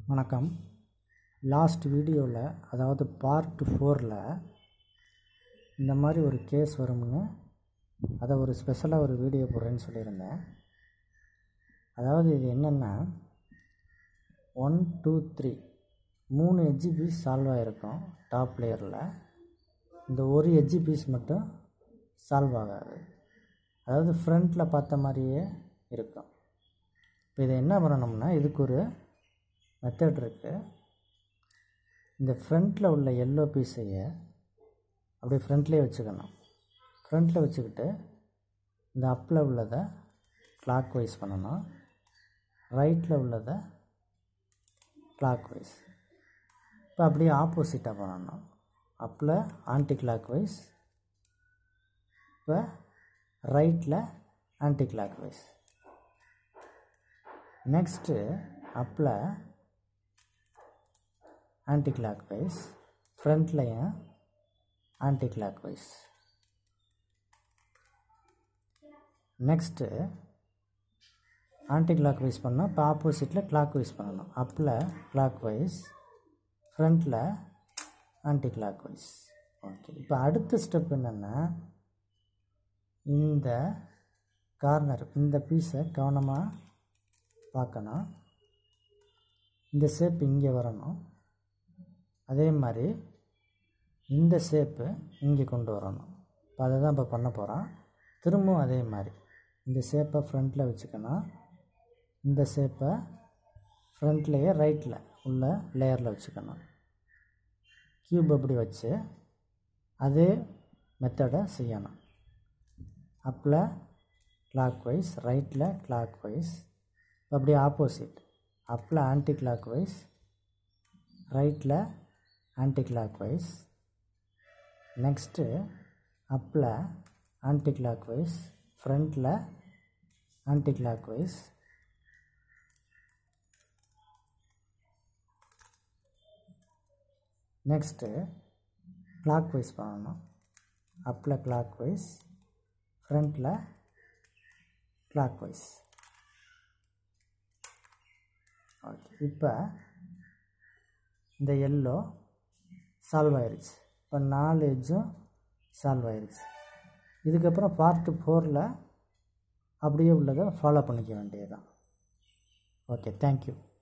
வணக்கம். லாஸ்ட் வீடியோவில் அதாவது பார்ட் 4ல் இந்த மாதிரி ஒரு கேஸ் வரும்னு அதை ஒரு ஸ்பெஷலாக ஒரு வீடியோ போடுறேன்னு சொல்லியிருந்தேன். அதாவது இது என்னென்னா 1 2 3 3 எட்ஜி பீஸ் சால்வ் ஆகிருக்கும் டாப் லேயரில். இந்த ஒரு எட்ஜி பீஸ் மட்டும் சால்வ் ஆகாது, அதாவது ஃப்ரண்ட்டில் பார்த்த மாதிரியே இருக்கும். இப்போ இதை என்ன பண்ணணும்னா, இதுக்கு ஒரு மெத்தட் இருக்குது. இந்த ஃப்ரண்ட்டில் உள்ள எல்லோ பீஸையை அப்படியே ஃப்ரண்ட்லேயே வச்சுக்கணும். ஃப்ரண்ட்டில் வச்சுக்கிட்டு இந்த அப்பில் உள்ளதை கிளாக் வைஸ் பண்ணணும், ரைட்டில் உள்ளதை கிளாக் வைஸ். இப்போ அப்படியே ஆப்போசிட்டாக பண்ணணும். அப்பில் ஆன்டி கிளாக் வைஸ், இப்போ ரைட்டில் ஆன்டி கிளாக் வைஸ். நெக்ஸ்ட்டு அப்பில் ஆன்டி கிளாக் வைஸ், ஃப்ரண்ட்லையும் anticlockwise. Next anticlockwise பண்ணால் இப்போ ஆப்போசிட்டில் கிளாக் வைஸ் பண்ணணும். அப்பில் கிளாக் வைஸ், ஃப்ரண்ட்டில் ஆன்டி கிளாக் வைஸ். ஓகே, இப்போ அடுத்த ஸ்டெப் என்னென்னா, இந்த கார்னர் இந்த பீஸை கவனமாக பார்க்கணும். இந்த ஷேப் இங்கே வரணும், அதே மாதிரி இந்த ஷேப்பு இங்கே கொண்டு வரணும். இப்போ அதை தான் இப்போ பண்ண போகிறோம். திரும்பவும் அதே மாதிரி இந்த ஷேப்பை ஃப்ரண்ட்டில் வச்சுக்கணும், இந்த ஷேப்பை ஃப்ரண்ட்லேயே ரைட்டில் உள்ள லேயரில் வச்சுக்கணும். க்யூப் அப்படி வச்சு அதே மெத்தடை செய்யணும். அப்பில் கிளாக் வைஸ், ரைட்டில் கிளாக் வைஸ். அப்படியே ஆப்போசிட், அப்பில் ஆன்டி கிளாக் வைஸ், ரைட்டில் ஆன்டி கிளாக் வைஸ். நெக்ஸ்ட்டு அப்பில் ஆன்டி கிளாக் வைஸ், ஃப்ரண்ட்டில் anticlockwise. Next clockwise பண்ணணும். அப்பில் கிளாக் வைஸ், ஃப்ரண்ட்டில் கிளாக் வைஸ். ஓகே, இப்போ இந்த எல்லோ சால்வ் ஆயிடுச்சு. இப்போ 4 எட்ஜும் சால்வ் ஆயிடுச்சு. இதுக்கப்புறம் பார்ட் 4ல் அப்படியே உள்ளதை ஃபாலோ பண்ணிக்க வேண்டியது தான். Okay, thank you.